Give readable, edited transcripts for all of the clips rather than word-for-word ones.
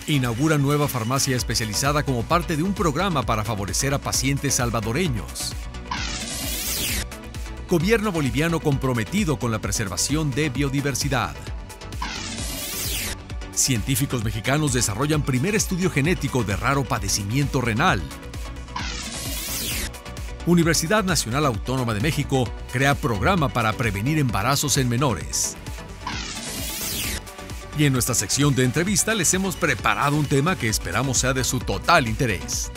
Inaugura nueva farmacia especializada como parte de un programa para favorecer a pacientes salvadoreños. Gobierno boliviano comprometido con la preservación de biodiversidad. Científicos mexicanos desarrollan primer estudio genético de raro padecimiento renal. Universidad Nacional Autónoma de México crea programa para prevenir embarazos en menores. Y en nuestra sección de entrevista les hemos preparado un tema que esperamos sea de su total interés.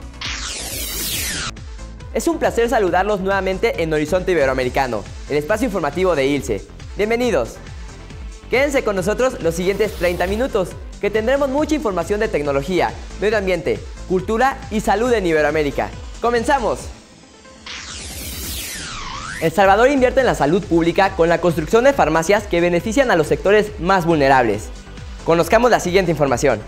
Es un placer saludarlos nuevamente en Horizonte Iberoamericano, el espacio informativo de ILCE. Bienvenidos. Quédense con nosotros los siguientes 30 minutos, que tendremos mucha información de tecnología, medio ambiente, cultura y salud en Iberoamérica. ¡Comenzamos! El Salvador invierte en la salud pública con la construcción de farmacias que benefician a los sectores más vulnerables. Conozcamos la siguiente información.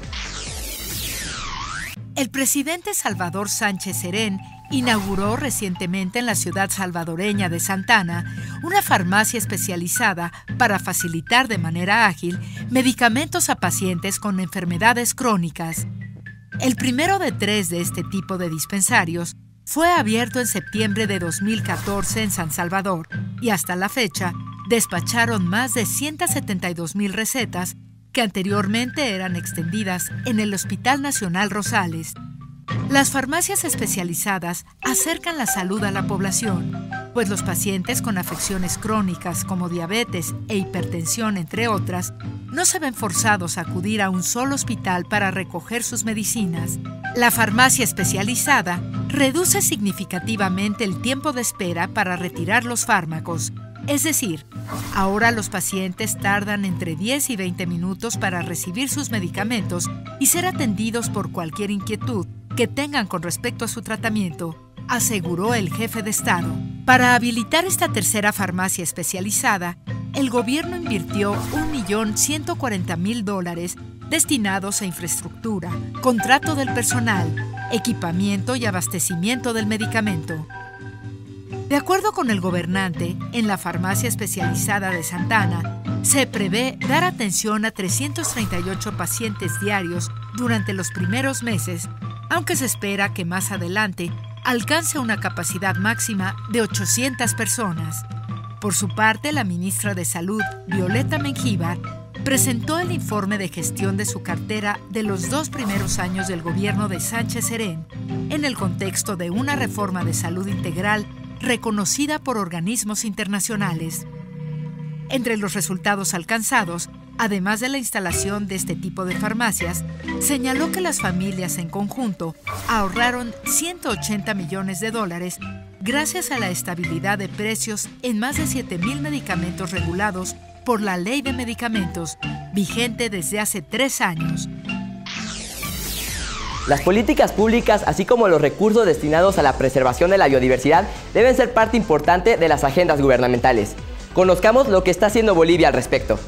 El presidente Salvador Sánchez Serén inauguró recientemente en la ciudad salvadoreña de Santa Ana una farmacia especializada para facilitar de manera ágil medicamentos a pacientes con enfermedades crónicas. El primero de 3 de este tipo de dispensarios fue abierto en septiembre de 2014 en San Salvador y hasta la fecha despacharon más de 172,000 recetas que anteriormente eran extendidas en el Hospital Nacional Rosales. Las farmacias especializadas acercan la salud a la población, pues los pacientes con afecciones crónicas como diabetes e hipertensión, entre otras, no se ven forzados a acudir a un solo hospital para recoger sus medicinas. La farmacia especializada reduce significativamente el tiempo de espera para retirar los fármacos. Es decir, ahora los pacientes tardan entre 10 y 20 minutos para recibir sus medicamentos y ser atendidos por cualquier inquietud que tengan con respecto a su tratamiento, aseguró el jefe de Estado. Para habilitar esta tercera farmacia especializada, el gobierno invirtió $1.140.000 destinados a infraestructura, contrato del personal, equipamiento y abastecimiento del medicamento. De acuerdo con el gobernante, en la farmacia especializada de Santa Ana, se prevé dar atención a 338 pacientes diarios durante los primeros meses, aunque se espera que más adelante alcance una capacidad máxima de 800 personas. Por su parte, la ministra de Salud, Violeta Mengíbar, presentó el informe de gestión de su cartera de los 2 primeros años del gobierno de Sánchez Serén, en el contexto de una reforma de salud integral reconocida por organismos internacionales. Entre los resultados alcanzados, además de la instalación de este tipo de farmacias, señaló que las familias en conjunto ahorraron $180 millones gracias a la estabilidad de precios en más de 7,000 medicamentos regulados por la Ley de Medicamentos, vigente desde hace 3 años. Las políticas públicas, así como los recursos destinados a la preservación de la biodiversidad, deben ser parte importante de las agendas gubernamentales. Conozcamos lo que está haciendo Bolivia al respecto.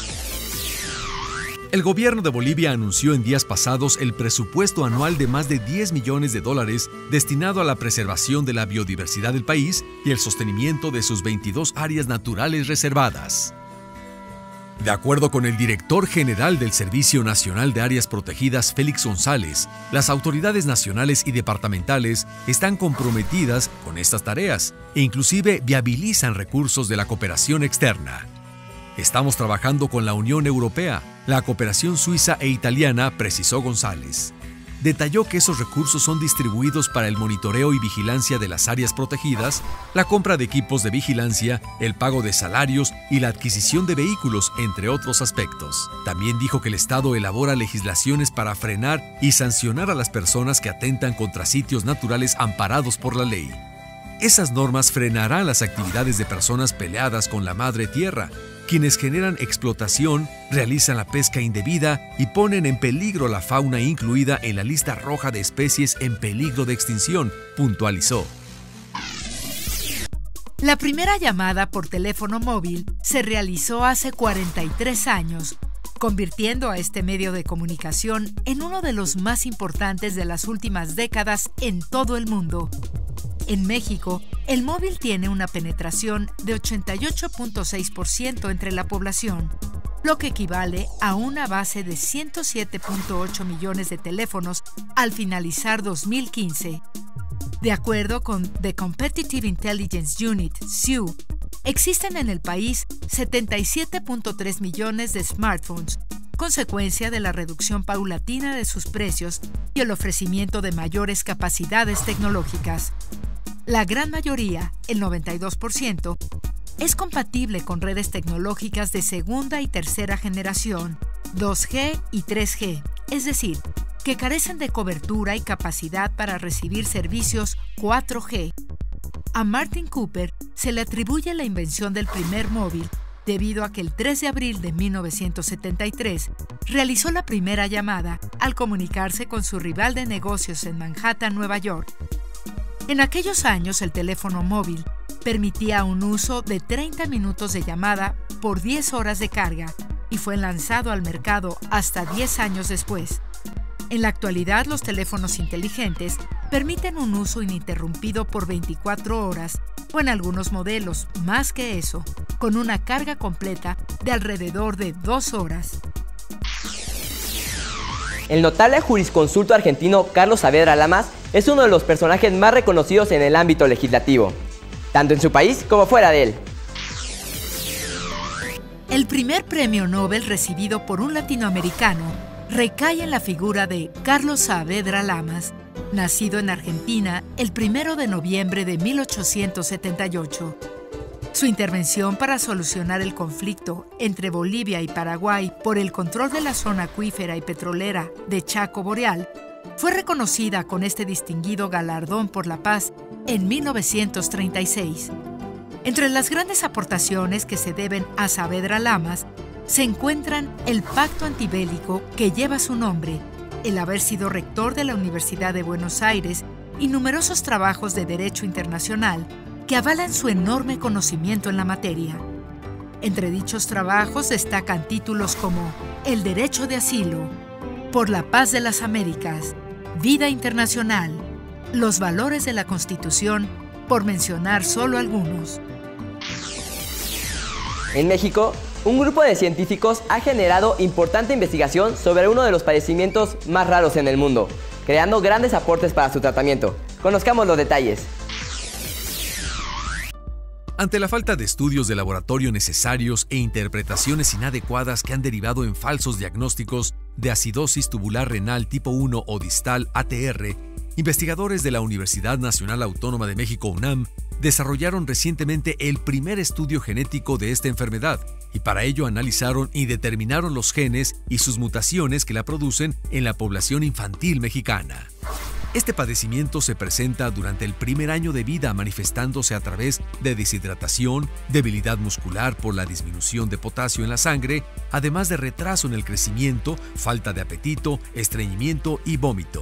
El gobierno de Bolivia anunció en días pasados el presupuesto anual de más de $10 millones destinado a la preservación de la biodiversidad del país y el sostenimiento de sus 22 áreas naturales reservadas. De acuerdo con el director general del Servicio Nacional de Áreas Protegidas, Félix González, las autoridades nacionales y departamentales están comprometidas con estas tareas e inclusive viabilizan recursos de la cooperación externa. Estamos trabajando con la Unión Europea, la cooperación suiza e italiana, precisó González. Detalló que esos recursos son distribuidos para el monitoreo y vigilancia de las áreas protegidas, la compra de equipos de vigilancia, el pago de salarios y la adquisición de vehículos, entre otros aspectos. También dijo que el Estado elabora legislaciones para frenar y sancionar a las personas que atentan contra sitios naturales amparados por la ley. Esas normas frenarán las actividades de personas peleadas con la madre tierra, quienes generan explotación, realizan la pesca indebida y ponen en peligro la fauna incluida en la lista roja de especies en peligro de extinción, puntualizó. La primera llamada por teléfono móvil se realizó hace 43 años, convirtiendo a este medio de comunicación en uno de los más importantes de las últimas décadas en todo el mundo. En México, el móvil tiene una penetración de 88.6% entre la población, lo que equivale a una base de 107.8 millones de teléfonos al finalizar 2015. De acuerdo con The Competitive Intelligence Unit, CIU, existen en el país 77.3 millones de smartphones, consecuencia de la reducción paulatina de sus precios y el ofrecimiento de mayores capacidades tecnológicas. La gran mayoría, el 92%, es compatible con redes tecnológicas de segunda y tercera generación, 2G y 3G, es decir, que carecen de cobertura y capacidad para recibir servicios 4G. A Martin Cooper se le atribuye la invención del primer móvil debido a que el 3 de abril de 1973 realizó la primera llamada al comunicarse con su rival de negocios en Manhattan, Nueva York. En aquellos años, el teléfono móvil permitía un uso de 30 minutos de llamada por 10 horas de carga y fue lanzado al mercado hasta 10 años después. En la actualidad, los teléfonos inteligentes permiten un uso ininterrumpido por 24 horas o en algunos modelos, más que eso, con una carga completa de alrededor de 2 horas. El notable jurisconsulto argentino Carlos Saavedra Lamas es uno de los personajes más reconocidos en el ámbito legislativo, tanto en su país como fuera de él. El primer premio Nobel recibido por un latinoamericano recae en la figura de Carlos Saavedra Lamas, nacido en Argentina el 1 de noviembre de 1878. Su intervención para solucionar el conflicto entre Bolivia y Paraguay por el control de la zona acuífera y petrolera de Chaco Boreal fue reconocida con este distinguido galardón por la paz en 1936. Entre las grandes aportaciones que se deben a Saavedra Lamas se encuentran el pacto antibélico que lleva su nombre, el haber sido rector de la Universidad de Buenos Aires y numerosos trabajos de derecho internacional que avalan su enorme conocimiento en la materia. Entre dichos trabajos destacan títulos como El derecho de asilo, Por la paz de las Américas, Vida internacional, Los valores de la Constitución, por mencionar solo algunos. En México, un grupo de científicos ha generado importante investigación sobre uno de los padecimientos más raros en el mundo, creando grandes aportes para su tratamiento. Conozcamos los detalles. Ante la falta de estudios de laboratorio necesarios e interpretaciones inadecuadas que han derivado en falsos diagnósticos de acidosis tubular renal tipo 1 o distal ATR, investigadores de la Universidad Nacional Autónoma de México, UNAM, desarrollaron recientemente el primer estudio genético de esta enfermedad y para ello analizaron y determinaron los genes y sus mutaciones que la producen en la población infantil mexicana. Este padecimiento se presenta durante el primer año de vida manifestándose a través de deshidratación, debilidad muscular por la disminución de potasio en la sangre, además de retraso en el crecimiento, falta de apetito, estreñimiento y vómito.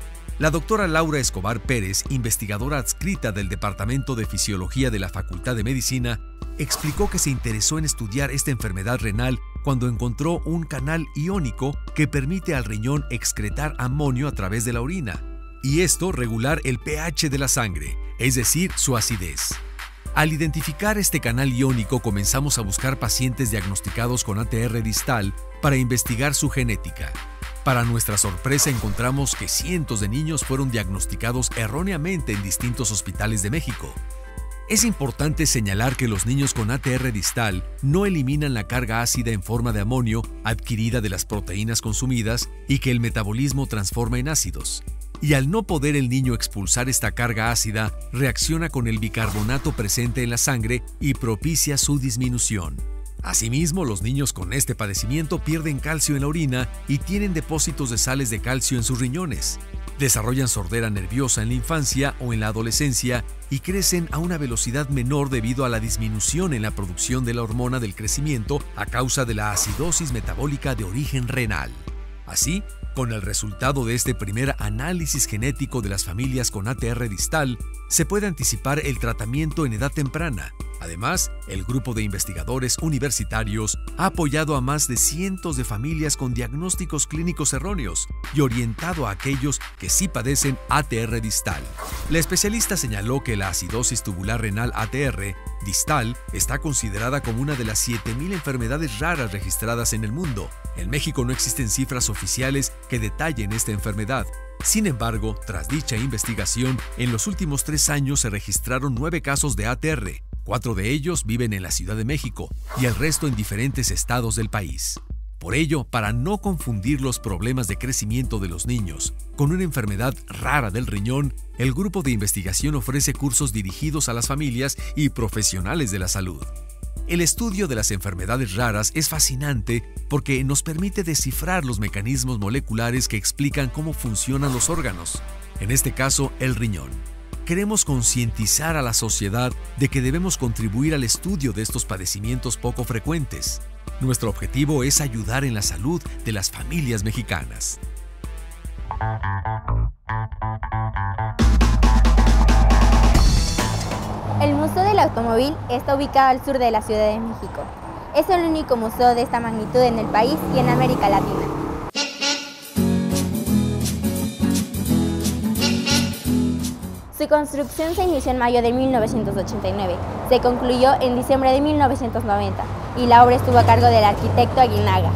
La doctora Laura Escobar Pérez, investigadora adscrita del Departamento de Fisiología de la Facultad de Medicina, explicó que se interesó en estudiar esta enfermedad renal cuando encontró un canal iónico que permite al riñón excretar amonio a través de la orina, y esto regular el pH de la sangre, es decir, su acidez. Al identificar este canal iónico comenzamos a buscar pacientes diagnosticados con ATR distal para investigar su genética. Para nuestra sorpresa encontramos que cientos de niños fueron diagnosticados erróneamente en distintos hospitales de México. Es importante señalar que los niños con ATR distal no eliminan la carga ácida en forma de amonio adquirida de las proteínas consumidas y que el metabolismo transforma en ácidos. Y al no poder el niño expulsar esta carga ácida, reacciona con el bicarbonato presente en la sangre y propicia su disminución. Asimismo, los niños con este padecimiento pierden calcio en la orina y tienen depósitos de sales de calcio en sus riñones. Desarrollan sordera nerviosa en la infancia o en la adolescencia y crecen a una velocidad menor debido a la disminución en la producción de la hormona del crecimiento a causa de la acidosis metabólica de origen renal. Así, con el resultado de este primer análisis genético de las familias con ATR distal, se puede anticipar el tratamiento en edad temprana, Además, el grupo de investigadores universitarios ha apoyado a más de cientos de familias con diagnósticos clínicos erróneos y orientado a aquellos que sí padecen ATR distal. La especialista señaló que la acidosis tubular renal ATR distal está considerada como una de las 7,000 enfermedades raras registradas en el mundo. En México no existen cifras oficiales que detallen esta enfermedad. Sin embargo, tras dicha investigación, en los últimos 3 años se registraron 9 casos de ATR. 4 de ellos viven en la Ciudad de México y el resto en diferentes estados del país. Por ello, para no confundir los problemas de crecimiento de los niños con una enfermedad rara del riñón, el grupo de investigación ofrece cursos dirigidos a las familias y profesionales de la salud. El estudio de las enfermedades raras es fascinante porque nos permite descifrar los mecanismos moleculares que explican cómo funcionan los órganos, en este caso el riñón. Queremos concientizar a la sociedad de que debemos contribuir al estudio de estos padecimientos poco frecuentes. Nuestro objetivo es ayudar en la salud de las familias mexicanas. El Museo del Automóvil está ubicado al sur de la Ciudad de México. Es el único museo de esta magnitud en el país y en América Latina. Su construcción se inició en mayo de 1989, se concluyó en diciembre de 1990 y la obra estuvo a cargo del arquitecto Aguinaga.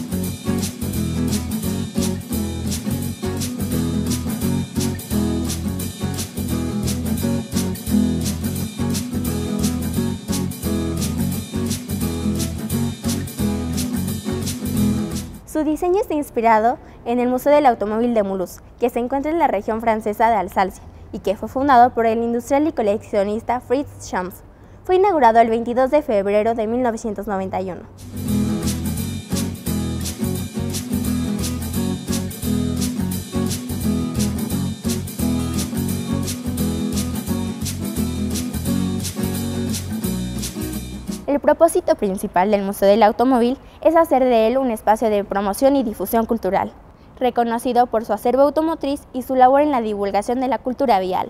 Su diseño está inspirado en el Museo del Automóvil de Mulhouse, que se encuentra en la región francesa de Alsacia, y que fue fundado por el industrial y coleccionista Fritz Schantz. Fue inaugurado el 22 de febrero de 1991. El propósito principal del Museo del Automóvil es hacer de él un espacio de promoción y difusión cultural, reconocido por su acervo automotriz y su labor en la divulgación de la cultura vial.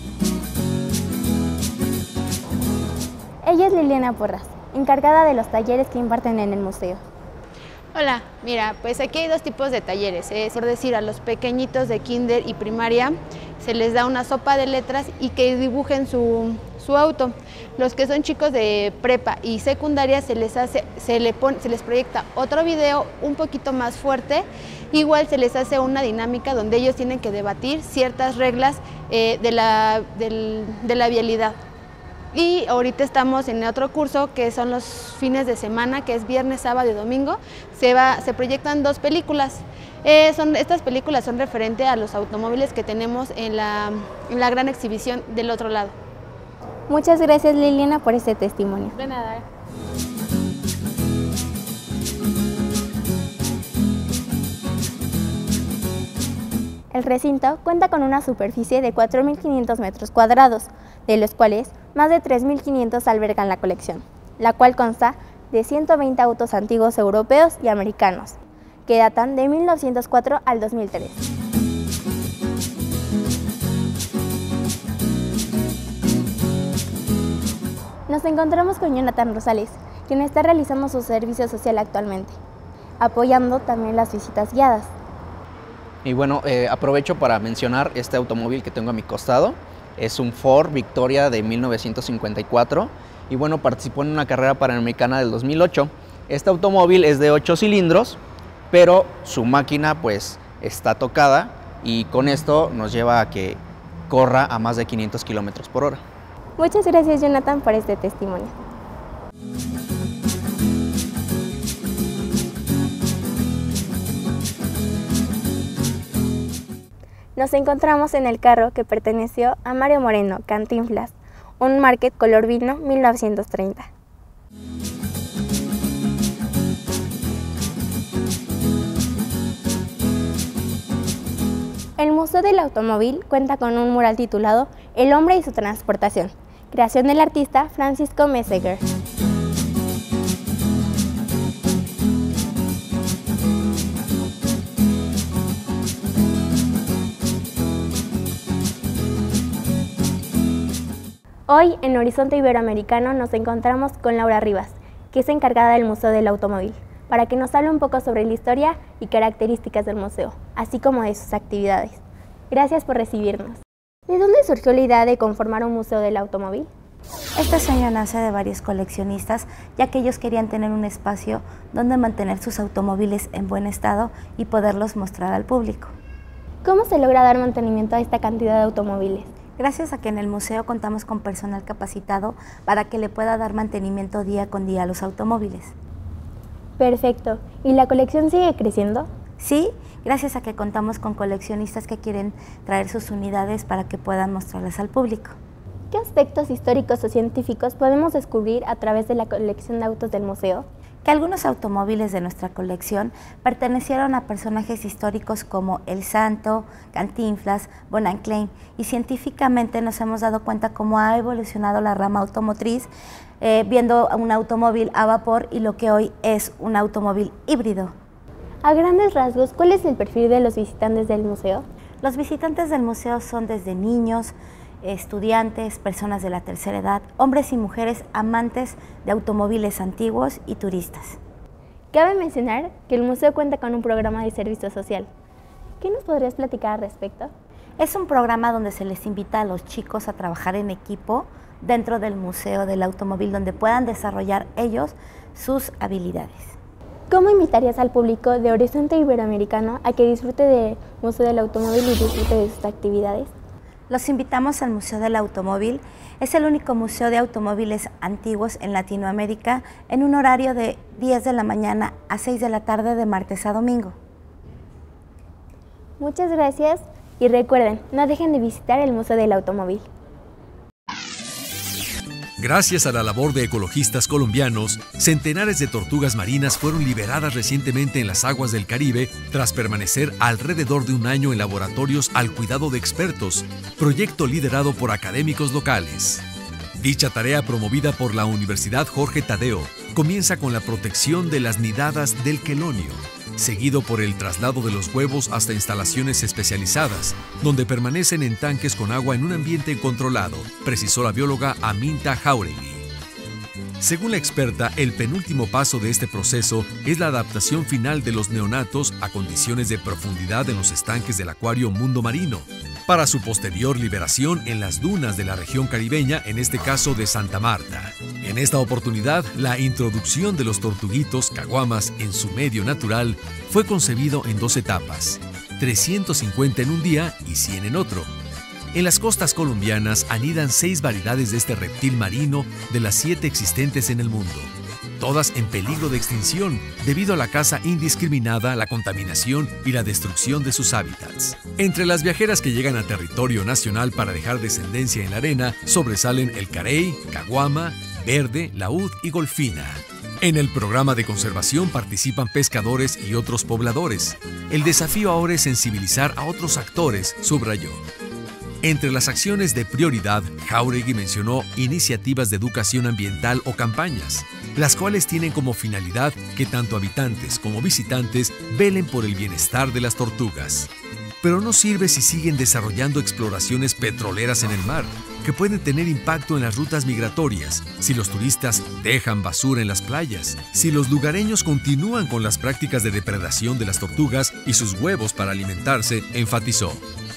Ella es Liliana Porras, encargada de los talleres que imparten en el museo. Hola, mira, pues aquí hay 2 tipos de talleres. Por decir, a los pequeñitos de kinder y primaria se les da una sopa de letras y que dibujen su auto. Los que son chicos de prepa y secundaria se les proyecta otro video un poquito más fuerte. Igual se les hace una dinámica donde ellos tienen que debatir ciertas reglas de la vialidad. Y ahorita estamos en otro curso que son los fines de semana, que es viernes, sábado y domingo. Se proyectan 2 películas. Estas películas son referentes a los automóviles que tenemos en la gran exhibición del otro lado. Muchas gracias, Liliana, por este testimonio. De nada. El recinto cuenta con una superficie de 4.500 metros cuadrados, de los cuales más de 3.500 albergan la colección, la cual consta de 120 autos antiguos europeos y americanos, que datan de 1904 al 2003. Nos encontramos con Jonathan Rosales, quien está realizando su servicio social actualmente, apoyando también las visitas guiadas. Y bueno, aprovecho para mencionar este automóvil que tengo a mi costado. Es un Ford Victoria de 1954 y bueno, participó en una carrera panamericana del 2008. Este automóvil es de 8 cilindros, pero su máquina pues está tocada y con esto nos lleva a que corra a más de 500 kilómetros por hora. Muchas gracias, Jonathan, por este testimonio. Nos encontramos en el carro que perteneció a Mario Moreno, Cantinflas, un Market color vino 1930. El Museo del Automóvil cuenta con un mural titulado El hombre y su transportación, creación del artista Francisco Messeger. Hoy en Horizonte Iberoamericano nos encontramos con Laura Rivas, que es encargada del Museo del Automóvil, para que nos hable un poco sobre la historia y características del museo, así como de sus actividades. Gracias por recibirnos. ¿De dónde surgió la idea de conformar un museo del automóvil? Este sueño nace de varios coleccionistas, ya que ellos querían tener un espacio donde mantener sus automóviles en buen estado y poderlos mostrar al público. ¿Cómo se logra dar mantenimiento a esta cantidad de automóviles? Gracias a que en el museo contamos con personal capacitado para que le pueda dar mantenimiento día con día a los automóviles. Perfecto. ¿Y la colección sigue creciendo? Sí, gracias a que contamos con coleccionistas que quieren traer sus unidades para que puedan mostrarlas al público. ¿Qué aspectos históricos o científicos podemos descubrir a través de la colección de autos del museo? Que algunos automóviles de nuestra colección pertenecieron a personajes históricos como El Santo, Cantinflas, Bonham Klein, y científicamente nos hemos dado cuenta cómo ha evolucionado la rama automotriz, viendo un automóvil a vapor y lo que hoy es un automóvil híbrido. A grandes rasgos, ¿cuál es el perfil de los visitantes del museo? Los visitantes del museo son desde niños, estudiantes, personas de la tercera edad, hombres y mujeres amantes de automóviles antiguos y turistas. Cabe mencionar que el museo cuenta con un programa de servicio social. ¿Qué nos podrías platicar al respecto? Es un programa donde se les invita a los chicos a trabajar en equipo dentro del Museo del Automóvil, donde puedan desarrollar ellos sus habilidades. ¿Cómo invitarías al público de Horizonte Iberoamericano a que disfrute del Museo del Automóvil y disfrute de sus actividades? Los invitamos al Museo del Automóvil. Es el único museo de automóviles antiguos en Latinoamérica en un horario de 10 de la mañana a 6 de la tarde de martes a domingo. Muchas gracias y recuerden, no dejen de visitar el Museo del Automóvil. Gracias a la labor de ecologistas colombianos, centenares de tortugas marinas fueron liberadas recientemente en las aguas del Caribe tras permanecer alrededor de un año en laboratorios al cuidado de expertos, proyecto liderado por académicos locales. Dicha tarea, promovida por la Universidad Jorge Tadeo, comienza con la protección de las nidadas del quelonio, seguido por el traslado de los huevos hasta instalaciones especializadas, donde permanecen en tanques con agua en un ambiente controlado, precisó la bióloga Aminta Jauregui. Según la experta, el penúltimo paso de este proceso es la adaptación final de los neonatos a condiciones de profundidad en los estanques del acuario Mundo Marino, para su posterior liberación en las dunas de la región caribeña, en este caso de Santa Marta. En esta oportunidad, la introducción de los tortuguitos caguamas en su medio natural fue concebido en 2 etapas, 350 en un día y 100 en otro. En las costas colombianas anidan 6 variedades de este reptil marino de las 7 existentes en el mundo, todas en peligro de extinción debido a la caza indiscriminada, la contaminación y la destrucción de sus hábitats. Entre las viajeras que llegan a territorio nacional para dejar descendencia en la arena, sobresalen el carey, caguama, verde, laúd y golfina. En el programa de conservación participan pescadores y otros pobladores. El desafío ahora es sensibilizar a otros actores, subrayó. Entre las acciones de prioridad, Jauregui mencionó iniciativas de educación ambiental o campañas, las cuales tienen como finalidad que tanto habitantes como visitantes velen por el bienestar de las tortugas. Pero no sirve si siguen desarrollando exploraciones petroleras en el mar, que pueden tener impacto en las rutas migratorias, si los turistas dejan basura en las playas, si los lugareños continúan con las prácticas de depredación de las tortugas y sus huevos para alimentarse, enfatizó.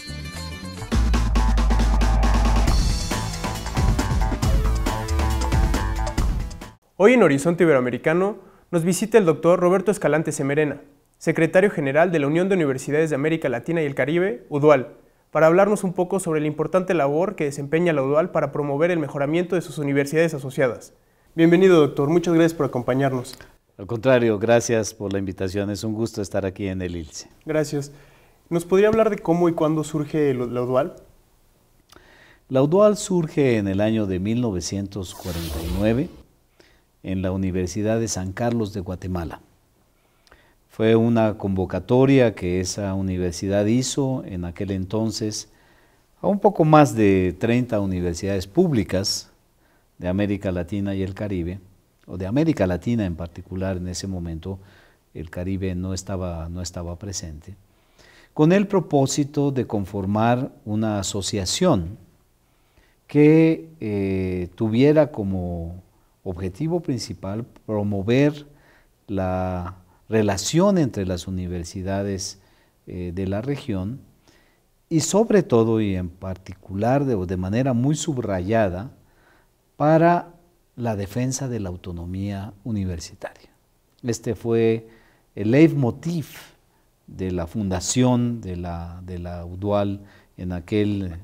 Hoy en Horizonte Iberoamericano nos visita el doctor Roberto Escalante Semerena, secretario general de la Unión de Universidades de América Latina y el Caribe, UDUAL, para hablarnos un poco sobre la importante labor que desempeña la UDUAL para promover el mejoramiento de sus universidades asociadas. Bienvenido, doctor. Muchas gracias por acompañarnos. Al contrario, gracias por la invitación. Es un gusto estar aquí en el ILCE. Gracias. ¿Nos podría hablar de cómo y cuándo surge la UDUAL? La UDUAL surge en el año de 1949 en la Universidad de San Carlos de Guatemala. Fue una convocatoria que esa universidad hizo en aquel entonces a un poco más de 30 universidades públicas de América Latina y el Caribe, o de América Latina en particular. En ese momento el Caribe no estaba presente, con el propósito de conformar una asociación que tuviera como objetivo principal promover la relación entre las universidades de la región y sobre todo y en particular de manera muy subrayada para la defensa de la autonomía universitaria. Este fue el leitmotiv de la fundación de la UDUAL en aquel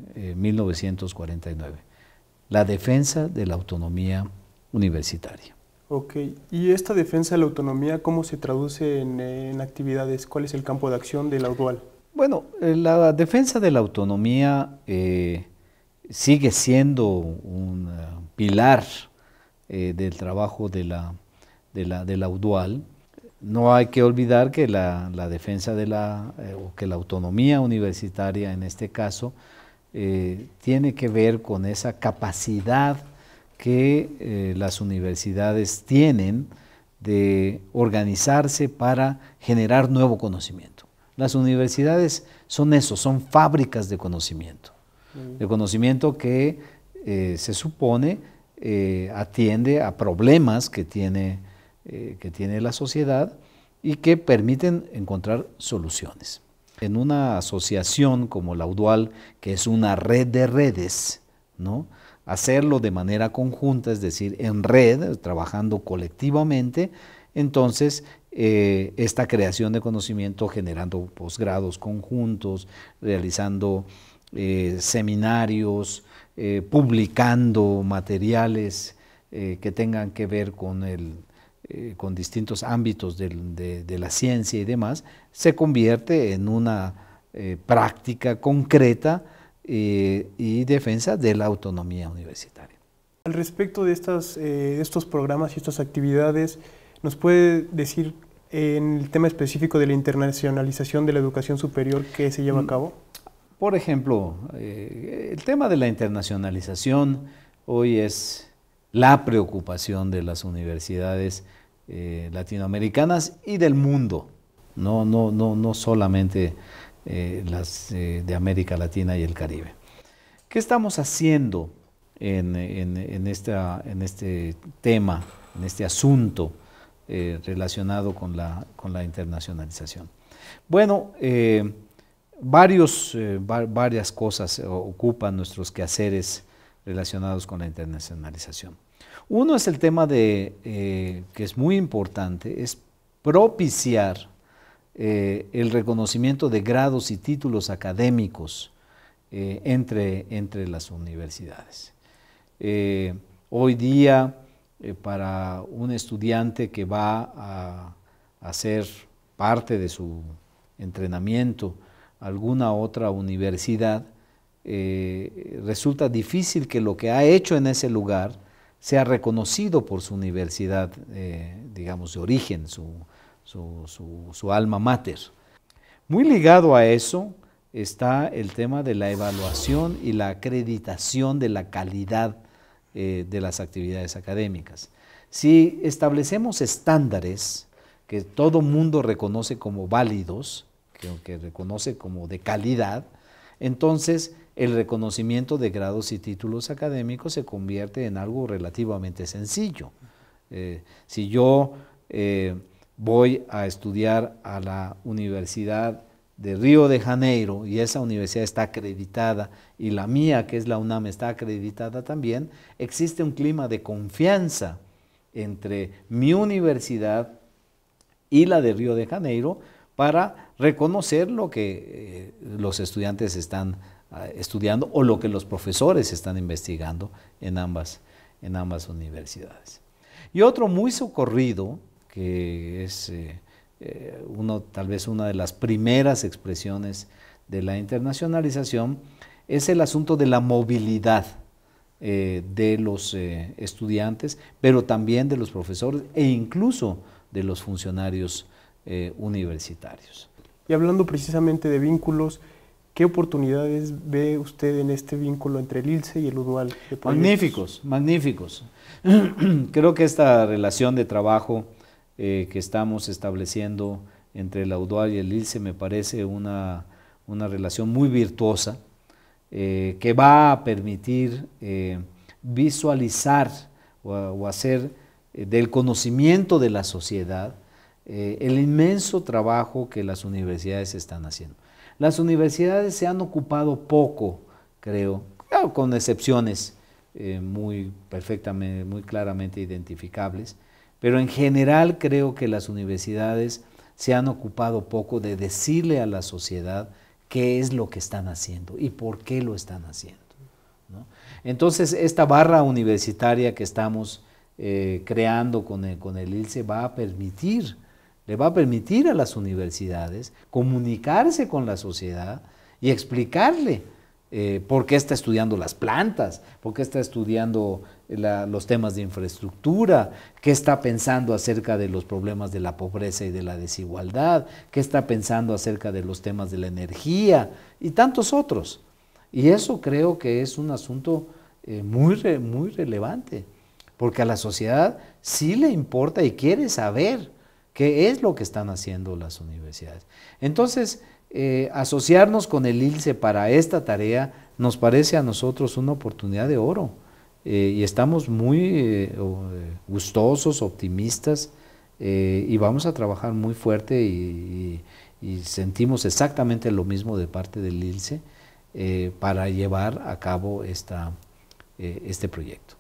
1949, la defensa de la autonomía universitaria. Ok, y esta defensa de la autonomía, ¿cómo se traduce en actividades? ¿Cuál es el campo de acción de la UDUAL? Bueno, la defensa de la autonomía sigue siendo un pilar del trabajo de la UDUAL. No hay que olvidar que la defensa o que la autonomía universitaria en este caso tiene que ver con esa capacidad que las universidades tienen de organizarse para generar nuevo conocimiento. Las universidades son eso, son fábricas de conocimiento que se supone atiende a problemas que tiene la sociedad y que permiten encontrar soluciones. En una asociación como la UDUAL, que es una red de redes, ¿no?, hacerlo de manera conjunta, es decir, en red, trabajando colectivamente, entonces esta creación de conocimiento, generando posgrados conjuntos, realizando seminarios, publicando materiales que tengan que ver con distintos ámbitos de la ciencia y demás, se convierte en una práctica concreta y defensa de la autonomía universitaria. Al respecto de estos programas y estas actividades, ¿nos puede decir en el tema específico de la internacionalización de la educación superior que se lleva a cabo? Por ejemplo, el tema de la internacionalización hoy es la preocupación de las universidades latinoamericanas y del mundo, no solamente las de América Latina y el Caribe. ¿Qué estamos haciendo en este tema, en este asunto relacionado con la internacionalización? Bueno, varias cosas ocupan nuestros quehaceres relacionados con la internacionalización. Uno es el tema que es muy importante, es propiciar el reconocimiento de grados y títulos académicos entre las universidades. Hoy día, para un estudiante que va a hacer parte de su entrenamiento alguna otra universidad, resulta difícil que lo que ha hecho en ese lugar sea reconocido por su universidad, digamos, de origen, su alma mater. Muy ligado a eso está el tema de la evaluación y la acreditación de la calidad de las actividades académicas. Si establecemos estándares que todo mundo reconoce como válidos, que reconoce como de calidad, entonces el reconocimiento de grados y títulos académicos se convierte en algo relativamente sencillo. Si yo voy a estudiar a la Universidad de Río de Janeiro y esa universidad está acreditada y la mía, que es la UNAM, está acreditada también, existe un clima de confianza entre mi universidad y la de Río de Janeiro para reconocer lo que los estudiantes están estudiando o lo que los profesores están investigando en ambas universidades. Y otro muy socorrido, que es tal vez una de las primeras expresiones de la internacionalización, es el asunto de la movilidad de los estudiantes, pero también de los profesores e incluso de los funcionarios universitarios. Y hablando precisamente de vínculos, ¿qué oportunidades ve usted en este vínculo entre el ILCE y el UDUAL? Magníficos, magníficos. Creo que esta relación de trabajo que estamos estableciendo entre la UDUAL y el ILCE me parece una relación muy virtuosa. que va a permitir visualizar o hacer del conocimiento de la sociedad el inmenso trabajo que las universidades están haciendo. Las universidades se han ocupado poco, creo, claro, con excepciones muy claramente identificables, pero en general creo que las universidades se han ocupado poco de decirle a la sociedad qué es lo que están haciendo y por qué lo están haciendo, ¿no? Entonces, esta barra universitaria que estamos creando con el ILSE le va a permitir a las universidades comunicarse con la sociedad y explicarle por qué está estudiando las plantas, por qué está estudiando los temas de infraestructura, qué está pensando acerca de los problemas de la pobreza y de la desigualdad, qué está pensando acerca de los temas de la energía y tantos otros. Y eso creo que es un asunto muy relevante, porque a la sociedad sí le importa y quiere saber qué es lo que están haciendo las universidades. Entonces, asociarnos con el ILSE para esta tarea nos parece a nosotros una oportunidad de oro, y estamos muy gustosos, optimistas, y vamos a trabajar muy fuerte y sentimos exactamente lo mismo de parte del ILSE para llevar a cabo este proyecto.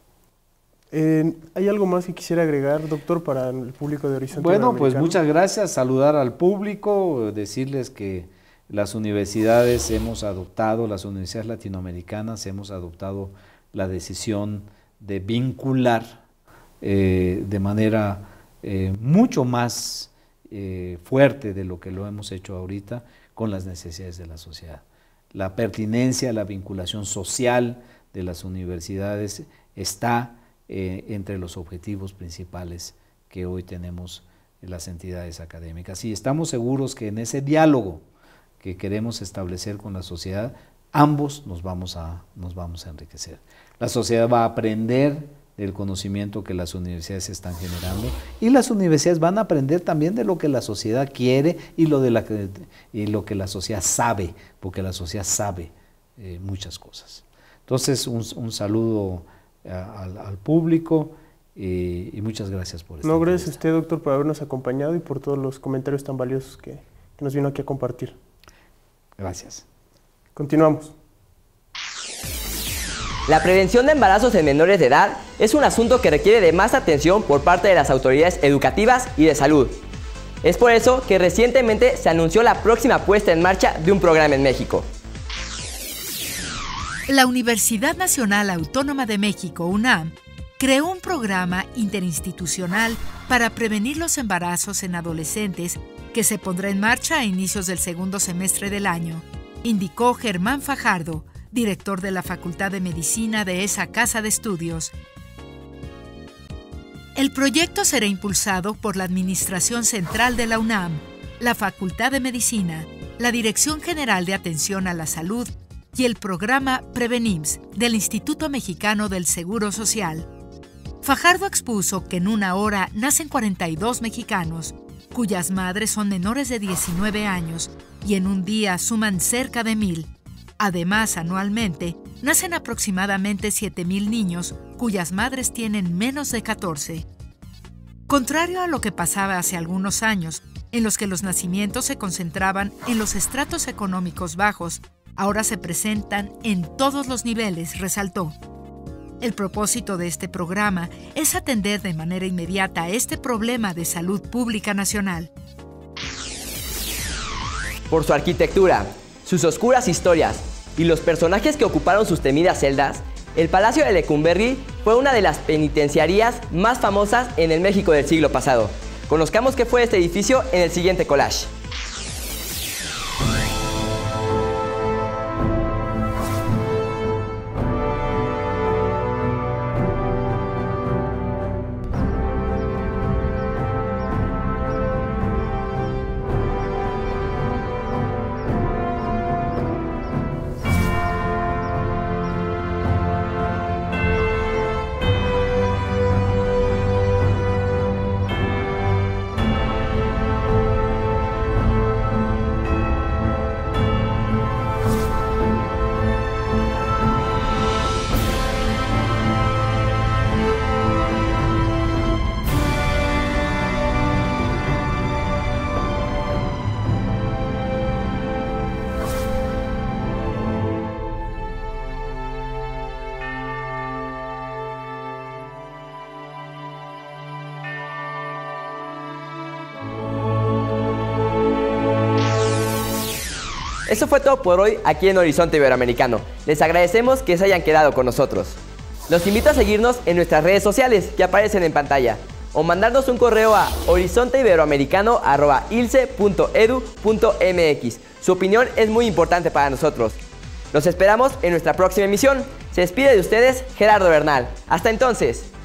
¿Hay algo más que quisiera agregar, doctor, para el público de Horizonte Bueno, pues Iberoamericano? muchas gracias, saludar al público, decirles que las universidades las universidades latinoamericanas hemos adoptado la decisión de vincular de manera mucho más fuerte de lo que lo hemos hecho ahorita con las necesidades de la sociedad. La pertinencia, la vinculación social de las universidades está entre los objetivos principales que hoy tenemos en las entidades académicas. Y estamos seguros que en ese diálogo que queremos establecer con la sociedad, ambos nos vamos a enriquecer. La sociedad va a aprender del conocimiento que las universidades están generando, y las universidades van a aprender también de lo que la sociedad quiere y lo que la sociedad sabe, porque la sociedad sabe muchas cosas. Entonces, un saludo al público y muchas gracias por esta No, gracias a usted, doctor, por habernos acompañado y por todos los comentarios tan valiosos que nos vino aquí a compartir. Gracias. Continuamos. La prevención de embarazos en menores de edad es un asunto que requiere de más atención por parte de las autoridades educativas y de salud. Es por eso que recientemente se anunció la próxima puesta en marcha de un programa en México. La Universidad Nacional Autónoma de México, UNAM, creó un programa interinstitucional para prevenir los embarazos en adolescentes que se pondrá en marcha a inicios del segundo semestre del año, indicó Germán Fajardo, director de la Facultad de Medicina de esa casa de estudios. El proyecto será impulsado por la Administración Central de la UNAM, la Facultad de Medicina, la Dirección General de Atención a la Salud y el programa Prevenims del Instituto Mexicano del Seguro Social. Fajardo expuso que en una hora nacen 42 mexicanos, cuyas madres son menores de 19 años y en un día suman cerca de 1,000. Además, anualmente, nacen aproximadamente 7,000 niños cuyas madres tienen menos de 14. Contrario a lo que pasaba hace algunos años, en los que los nacimientos se concentraban en los estratos económicos bajos, ahora se presentan en todos los niveles, resaltó. El propósito de este programa es atender de manera inmediata este problema de salud pública nacional. Por su arquitectura, sus oscuras historias y los personajes que ocuparon sus temidas celdas, el Palacio de Lecumberri fue una de las penitenciarías más famosas en el México del siglo pasado. Conozcamos qué fue este edificio en el siguiente collage. Eso fue todo por hoy aquí en Horizonte Iberoamericano. Les agradecemos que se hayan quedado con nosotros. Los invito a seguirnos en nuestras redes sociales que aparecen en pantalla o mandarnos un correo a horizonteiberoamericano@ilce.edu.mx. Su opinión es muy importante para nosotros. Los esperamos en nuestra próxima emisión. Se despide de ustedes Gerardo Bernal. Hasta entonces.